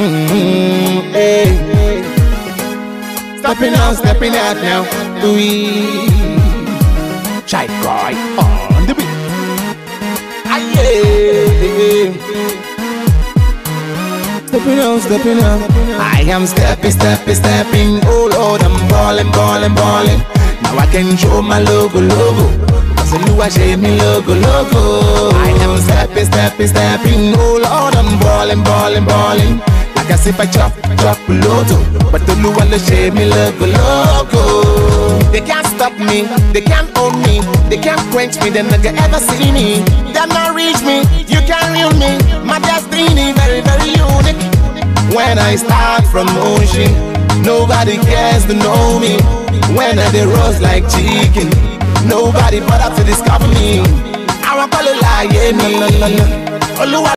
Hey. Stepping out now. Shy guy on the beat. Aye. Stepping out. I am stepping. Oh Lord, I'm balling. Now I can show my logo. So you are shame me logo. I am stepping. Oh Lord, I'm balling. Like as if I chop loto, but the new one shame me logo. They can't stop me, they can't own me, they can't quench me, they never ever see me. They not reach me, you can't rule me. My destiny very, very unique. When I start from ocean, nobody cares to know me. When I dey roast like chicken, nobody bother to discover me. I won't call it lie, yeah, no.